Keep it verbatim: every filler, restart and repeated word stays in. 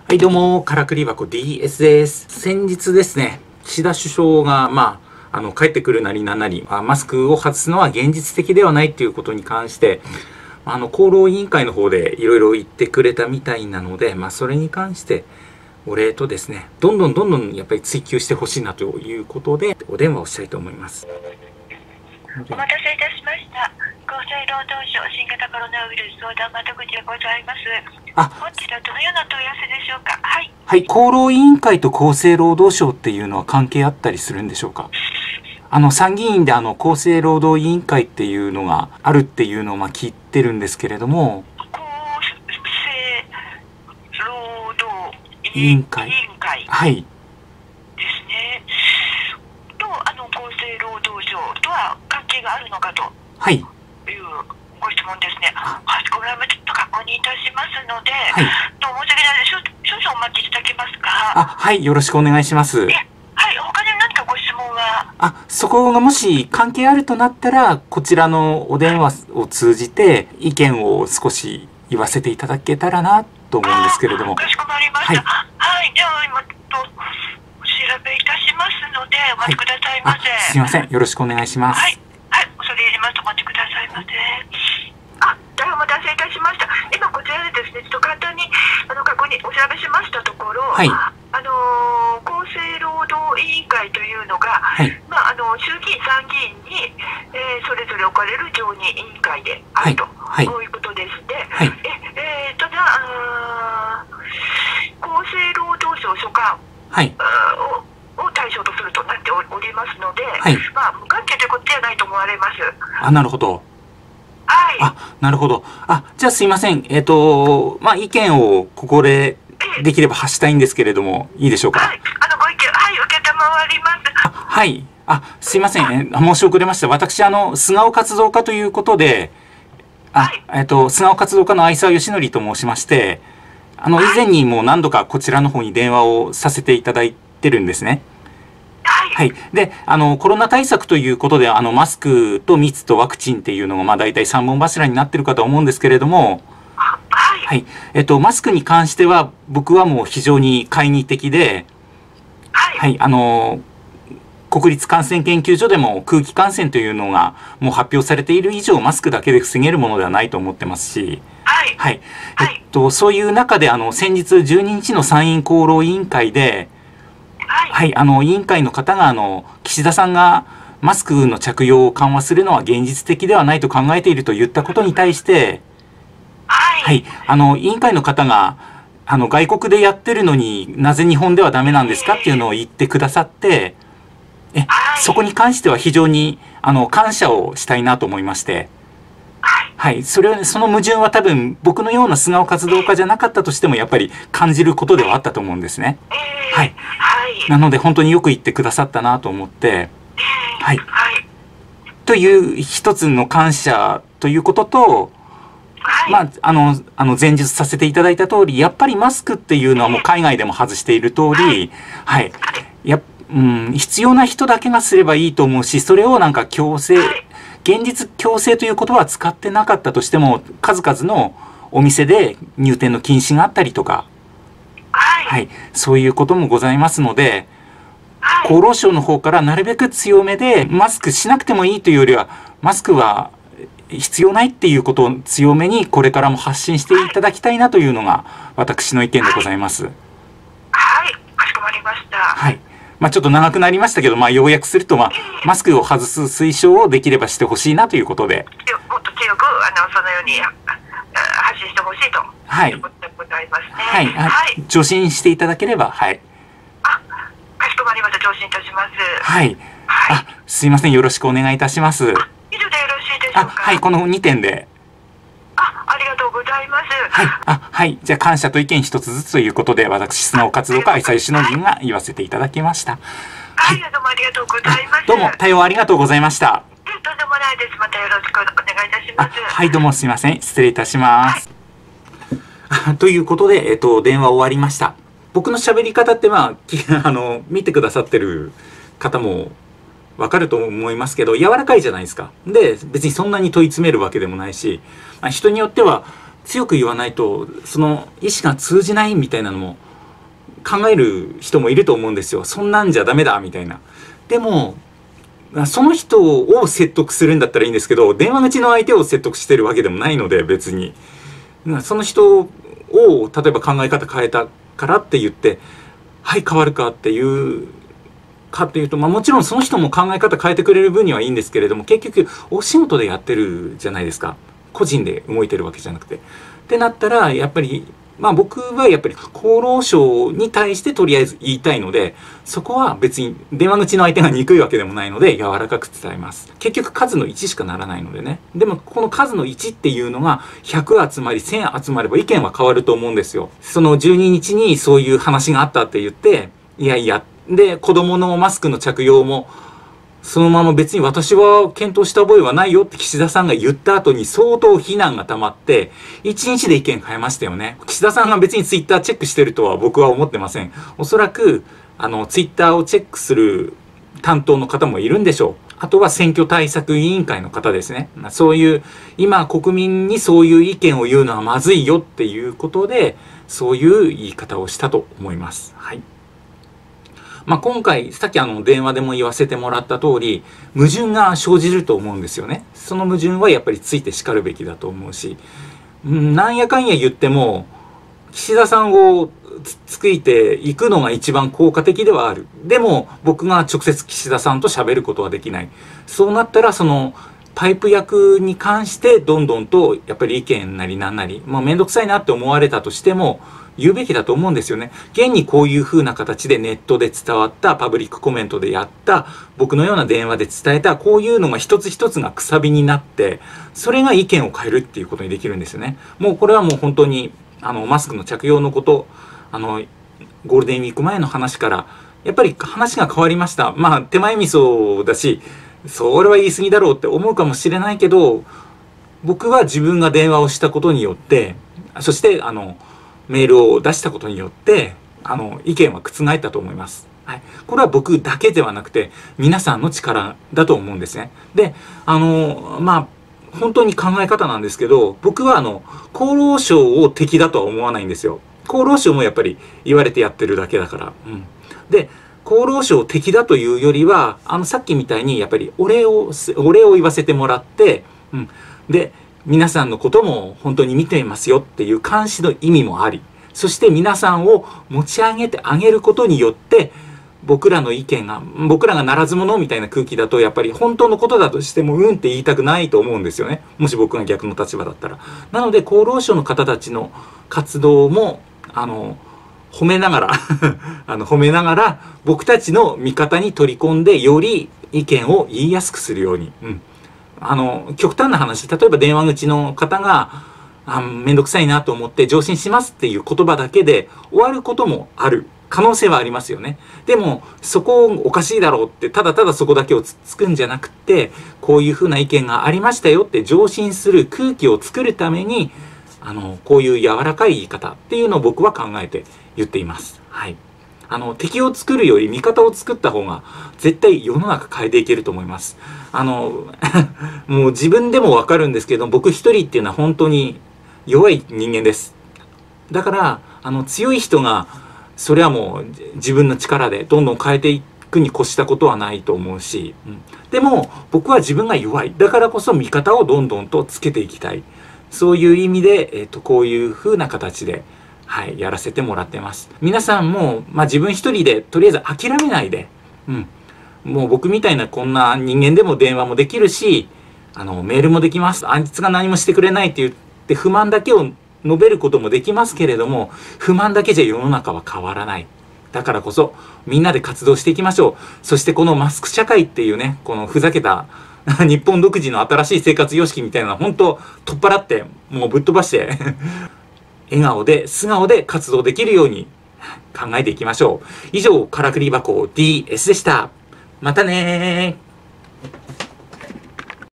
はい、どうも、からくり箱 ディーエス です。先日ですね、岸田首相が、まあ、あの、帰ってくるなりなんなり、マスクを外すのは現実的ではないということに関して、あの、厚労委員会の方でいろいろ言ってくれたみたいなので、まあ、それに関して、お礼とですね、どんどんどんどんやっぱり追求してほしいなということで、お電話をしたいと思います。 お待たせいたしました。厚生労働省新型コロナウイルス相談窓口でございます。あ、本日はどのような問い合わせでしょうか。はい。 はい、厚労委員会と厚生労働省っていうのは関係あったりするんでしょうか。あの、参議院であの、厚生労働委員会っていうのがあるっていうのをまあ聞いてるんですけれども。 厚生労働委員会。 委員会。 はい。 ですね。と、あの、厚生労働省とは関係があるのかと。 はい。 いうご質問ですね。かしこまりました。ちょっと確認いたしますので、 はい、 どうも申し訳ないです。少々お待ちいただけますか。 あ、はい、よろしくお願いします。 え、はい、他に何かご質問は。 あ、そこがもし関係あるとなったら、こちらのお電話を通じて意見を少し言わせていただけたらなと思うんですけれども。 かしこまりました。はい、はい、では今とお調べいたしますのでお待ちくださいませ。はい、 すいません、よろしくお願いします。 はい、はい、恐れ入ります。お待ちくださいませ。あ、大変お待たせいたしました。今こちらでですね、ちょっと簡単にあの確認お調べしましたところ、はい、あの厚生労働委員会というのが、はい、まああの衆議院参議院に、えー、それぞれ置かれる常任委員会であると、はい、こういうことでして、はい、ええー、ただあ厚生労働省所管、はい、をを対象とするとなっておりますので、はい、まあ無関係ということではないと思われます。 あ、なるほど。 はい。 あ、なるほど。あ、じゃあすいません。えっと、まあ、意見をここでできれば発したいんですけれども、いいでしょうか。 はい。あの、ご意見、はい、受けたまわります。 あ、はい。あ、すいません。え申し遅れました。私、あの、菅尾活動家ということで、あ、はい、えっと、菅尾活動家の相沢義則と申しまして、あの、以前にも何度かこちらの方に電話をさせていただいてるんですね。はい。で、あの、コロナ対策ということで、あの、マスクと密とワクチンっていうのが、まあ、大体さんぼん柱になってるかと思うんですけれども、 はい。 はい。えっと、マスクに関しては、僕はもう非常に懐疑的で、 はい。 はい。あの、国立感染研究所でも空気感染というのがもう発表されている以上、マスクだけで防げるものではないと思ってますし、 はい。 はい。えっと、そういう中で、あの、先日じゅうににちの参院厚労委員会で、はい、はい、あの、委員会の方が、あの、岸田さんがマスクの着用を緩和するのは現実的ではないと考えていると言ったことに対して、 はい、 はい、あの、委員会の方が、あの、外国でやってるのになぜ日本ではダメなんですかっていうのを言ってくださって、え、はい、そこに関しては非常に、あの、感謝をしたいなと思いまして、はい。それは、その矛盾は多分、僕のような菅尾活動家じゃなかったとしても、やっぱり感じることではあったと思うんですね。はい。なので、本当によく言ってくださったなと思って、はい。という一つの感謝ということと、まあ、あの、あの、前述させていただいた通り、やっぱりマスクっていうのはもう海外でも外している通り、はい。や、うん、必要な人だけがすればいいと思うし、それをなんか強制、現実強制という言葉は使ってなかったとしても、数々のお店で入店の禁止があったりとか、 はい、 はい、そういうこともございますので、はい、厚労省の方からなるべく強めで、マスクしなくてもいいというよりは、マスクは必要ないっていうことを強めにこれからも発信していただきたいなというのが私の意見でございます。 はい、はい、かしこまりました。 はい。まあちょっと長くなりましたけど、まあ要約すると、まあ、マスクを外す推奨をできればしてほしいなということで。 もっと強く、あの、そのように発信してほしいと。 はい。 いうことでございますね。 はい。はい。助信していただければ、はい。 あ、かしこまりました。助信いたします。 はい。はい。あ、すいません。よろしくお願いいたします。以上でよろしいでしょうか。 あ、はい。このにてんで。 あ、ありがとうございます。 はい。あ、はい。じゃあ、感謝と意見一つずつということで、私、菅尾活動家、相沢義則が言わせていただきました。 はい。どうもありがとうございます。 どうも、対応ありがとうございました。 とんでもないです。またよろしくお願いいたします。 はい、どうもすいません。失礼いたします。はい、ということで、えっと、電話終わりました。僕の喋り方って、まあ、あの、見てくださってる方もわかると思いますけど、柔らかいじゃないですか。で、別にそんなに問い詰めるわけでもないし、まあ、人によっては強く言わないと、その意思が通じないみたいなのも考える人もいると思うんですよ。そんなんじゃダメだみたいな。でもその人を説得するんだったらいいんですけど、電話口の相手を説得してるわけでもないので、別にその人を例えば考え方変えたからって言ってはい変わるかっていうかっていうと、まあ、もちろんその人も考え方変えてくれる分にはいいんですけれども、結局お仕事でやってるじゃないですか。個人で動いてるわけじゃなくて。ってなったらやっぱりまあ僕はやっぱり厚労省に対してとりあえず言いたいので、そこは別に電話口の相手が憎いわけでもないので柔らかく伝えます。結局数のいちしかならないのでね。でもこの数のいちっていうのがひゃく集まりせん集まれば意見は変わると思うんですよ。そのじゅうににちにそういう話があったって言って、いやいや、で子供のマスクの着用もそのまま別に私は検討した覚えはないよって岸田さんが言った後に相当非難が溜まっていちにちで意見変えましたよね。岸田さんが別にツイッターチェックしてるとは僕は思ってません。おそらくあのツイッターをチェックする担当の方もいるんでしょう。あとは選挙対策委員会の方ですね。そういう今国民にそういう意見を言うのはまずいよっていうことでそういう言い方をしたと思います。はい。まあ、今回さっきあの電話でも言わせてもらった通り矛盾が生じると思うんですよね。その矛盾はやっぱりついてしかるべきだと思うし、なんやかんや言っても岸田さんをつつくいていくのが一番効果的ではある。でも僕が直接岸田さんと喋ることはできない。そうなったらそのパイプ役に関してどんどんとやっぱり意見なりなんなり、まあ、めんどくさいなって思われたとしても言うべきだと思うんですよね。現にこういう風な形でネットで伝わったパブリックコメントでやった僕のような電話で伝えたこういうのが一つ一つがくさびになってそれが意見を変えるっていうことにできるんですよね。もうこれはもう本当にあのマスクの着用のことあのゴールデンウィーク前の話からやっぱり話が変わりました。まあ手前味噌だしそれは言い過ぎだろうって思うかもしれないけど僕は自分が電話をしたことによってそしてあのメールを出したことによってあの意見は覆ったと思います。はい、これは僕だけではなくて皆さんの力だと思うんですね。であのまあ本当に考え方なんですけど僕はあの厚労省を敵だとは思わないんですよ。厚労省もやっぱり言われてやってるだけだから。うん、で厚労省を敵だというよりはあのさっきみたいにやっぱりお礼をお礼を言わせてもらって、うん、で皆さんのことも本当に見ていますよっていう監視の意味もあり、そして皆さんを持ち上げてあげることによって僕らの意見が僕らがならず者みたいな空気だとやっぱり本当のことだとしてもうんって言いたくないと思うんですよね。もし僕が逆の立場だったら。なので厚労省の方たちの活動もあの褒めながらあの褒めながら僕たちの味方に取り込んでより意見を言いやすくするように。うんあの極端な話、例えば電話口の方があめんどくさいなと思って上申しますっていう言葉だけで終わることもある可能性はありますよね。でもそこおかしいだろうってただただそこだけをつっつくんじゃなくてこういうふうな意見がありましたよって上申する空気を作るためにあのこういう柔らかい言い方っていうのを僕は考えて言っています。はい。あの敵を作るより味方を作った方が絶対世の中変えていけると思います。あのもう自分でもわかるんですけど僕一人っていうのは本当に弱い人間です。だからあの強い人がそれはもう自分の力でどんどん変えていくに越したことはないと思うし、うん、でも僕は自分が弱いだからこそ味方をどんどんとつけていきたいそういう意味で、えーと、こういう風な形ではい、やらせてもらってます。皆さんも、まあ、自分一人でとりあえず諦めないで、うん、もう僕みたいなこんな人間でも電話もできるし、あのメールもできます。あいつが何もしてくれないって言って不満だけを述べることもできますけれども、不満だけじゃ世の中は変わらない。だからこそみんなで活動していきましょう。そしてこのマスク社会っていうね、このふざけた日本独自の新しい生活様式みたいなの本当取っ払ってもうぶっ飛ばして笑顔で素顔で活動できるように考えていきましょう。以上、からくり箱 ディーエス でした。またねー。